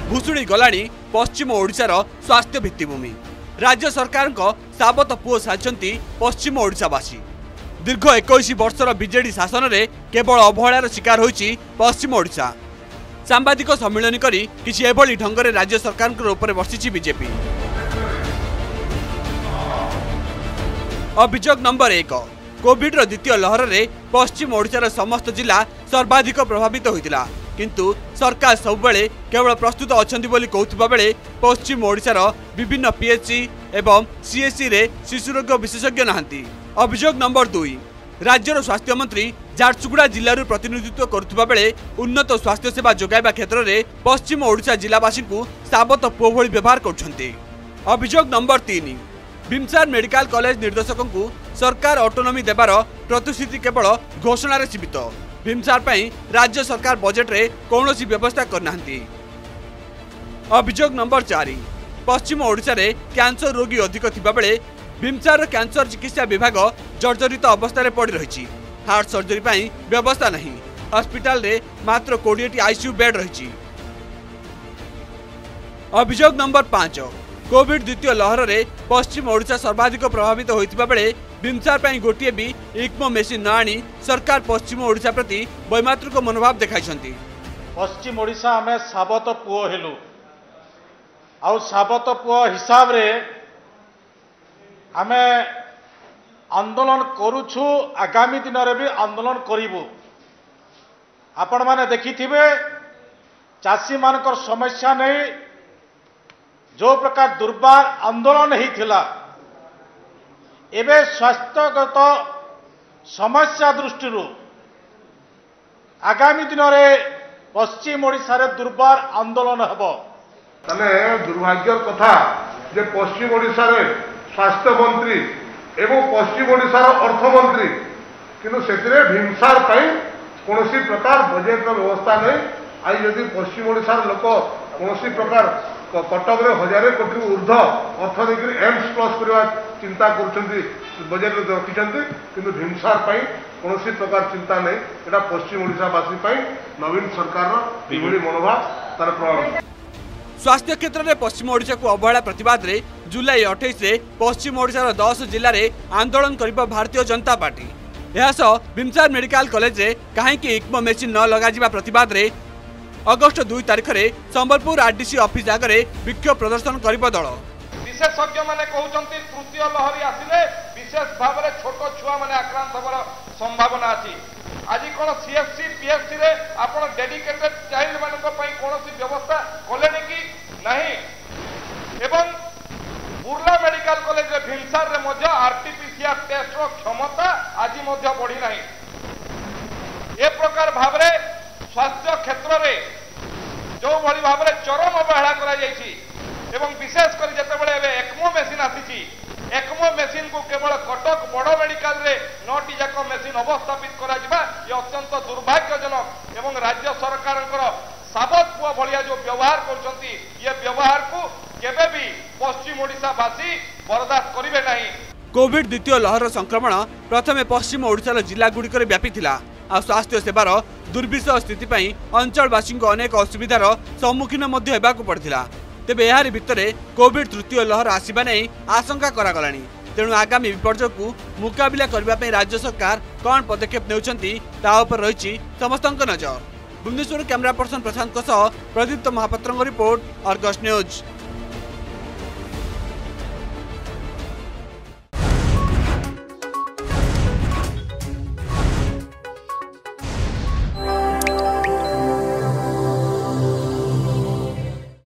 भुशुड़ी गलाणी पश्चिम ओडिशार स्वास्थ्य भित्तिभूमि। राज्य सरकार साबत पुओ साजिଛନ୍ତି पश्चिम ओडिशावासी। दीर्घ 21 वर्षर बीजेडी शासन में केवल अवहेलार शिकार होइछि पश्चिम ओडिशा। सांबादिक सम्मिलन करी किछि एभली ढंगरे राज्य सरकार ऊपर बर्षिछि बीजेपी। अभियोग नंबर 1 कोविड द्वितीय लहर में पश्चिम ओडिशार समस्त जिला सर्वाधिक प्रभावित होइतिला, किंतु सरकार सबुबले केवल प्रस्तुत अछंती बोली कहउथिबा बेले पश्चिम ओडिशार विभिन्न पीएचसी एवं सीएससी रे शिशुरोग विशेषज्ञ नहांती। अभियोग नंबर 2 राज्यर स्वास्थ्य मंत्री झारसुगुड़ा जिलू प्रतिनिधित्व करुवा बेले उन्नत स्वास्थ्य सेवा जोगाइबा क्षेत्र में पश्चिम ओडिशा जिलावासी को साबत पुओ भली व्यवहार करुछंती। अभियोग नंबर 3 भीमसार मेडिकल कॉलेज निर्देशक को सरकार ऑटोनॉमी देवार प्रतिश्रुति केवल घोषणा रे सीमित। भीमसार पई राज्य सरकार बजेट रे कौनसी व्यवस्था करनांती। अभियोग नंबर 4 पश्चिम ओडिशा रे कैंसर रोगी अधिक थिबा बेले भीमसार कैंसर चिकित्सा विभाग जर्जरित अवस्था रे पड़ी रही। हार्ट सर्जरी पई व्यवस्था नहीं। हॉस्पिटल रे मात्र 20 आईसीयू बेड रही। अभियोग नंबर 5 कोविड द्वितीय लहर में पश्चिम ओडिशा सर्वाधिक प्रभावित होइतिबा बेले भीमसार पई गोटिए भी इक्मो मेसिन न आनी सरकार पश्चिम ओडिशा प्रति वैमात्रिक मनोभाव देखाइछंती। पश्चिम ओडिशा आमे साबत पुओ हेलु आउ साबत पुओ हिसाब रे आमे आंदोलन करूछु। आगामी दिन रे भी आंदोलन करिवु। आपण माने देखिथिबे चासी मानकर समस्या नहीं जो प्रकार दुर्बार आंदोलन ही थिला, एबे स्वास्थ्यगत समस्या दृष्टि आगामी दिन में पश्चिम ओडिशा रे दुर्बार आंदोलन हेबो। तने दुर्भाग्यर कथा जे पश्चिम ओडिशा रे स्वास्थ्य मंत्री एवं पश्चिम ओडिशा रो अर्थमंत्री किंतु सेतिरे भीमसार पई कोनोसी प्रकार बजेट रो व्यवस्था नहीं। आई यदि पश्चिम ओडिशा रो लोक कोनोसी प्रकार कटक रे 1000 कोटी ऊर्ध्व अर्थ देकर एम्स प्लस करवा चिंता करछंती बजेट रे रखिछंती, किंतु भीमसार पई कोनोसी प्रकार चिंता नहीं। एटा पश्चिम ओडिशा वासी पई नवीन सरकार रो विभूति मनोभाव तार प्रभाव। स्वास्थ्य क्षेत्र में पश्चिम ओडिशा को अवहेला प्रतिवाद रे जुलाई 28 रे पश्चिम ओडिशा 10 जिले में आंदोलन करिबा भारतीय जनता पार्टी। एहासह भीमसार मेडिकल कॉलेज रे काहेकि इक्मो मेसिन न लगा जिबा प्रतिवाद रे अगस्त 2 तारिख में संबलपुर आरडीसी ऑफिस आगे विक्षोभ प्रदर्शन करिबा दल। विशेषज्ञ माने कहउचंती तृतीय लहरी आसिले विशेष भाव में छोट छुआ माने आक्रांत होबार संभावना अछि। आज कोन सीएससी पीएससी रे आपण डेडिकेटेड चाइल्ड मानको पई कोनोसी व्यवस्था कोलेनी कि नहीं। एवं बुर्ला मेडिकल कॉलेज रे भीमसार रे मध्य आरटीपीसीआर टेस्ट रो क्षमता आज मध्य बढ़ी नहीं। ए प्रकार भाव रे स्वास्थ्य क्षेत्र में जो भली भाव में चरम अवहेला करा जायछि एवं विशेष कर जेतेबेले एक्मो मेसिन आसीछि एक्मो मेसिन को केवल कटक बड़ मेडिकल रे 9टी जाक मेसिन अवस्थापित करा जिबा ये अत्यंत दुर्भाग्यजनक एवं राज्य सरकारଙ୍କର साबत पुआ भलिया जो व्यवहार करछंती ये व्यवहार को केबे भी पश्चिम ओडिशा वासी बर्दाश्त करिवे नहीं। कोविड द्वितीय लहर संक्रमण प्रथमे पश्चिम ओडिशार जिला गुड़िक व्यापी आ स्वास्थ्य सेवार दुर्विषह स्थिति पई अंचलवासी अनेक असुविधार सम्मुखीन पड़ता। तेबे यार भितरे कोविड तृतीय लहर आसवा नहीं आशंका करागलानी। तेणु आगामी विपर्यय को मुकाबिला करने राज्य सरकार कौन पदक्षेप नेउछंती ता उपर रही समस्त नजर। भुवनेश्वर कैमरा पर्सन प्रशांत प्रदीप्त महापात्र रिपोर्ट, अर्गस न्यूज।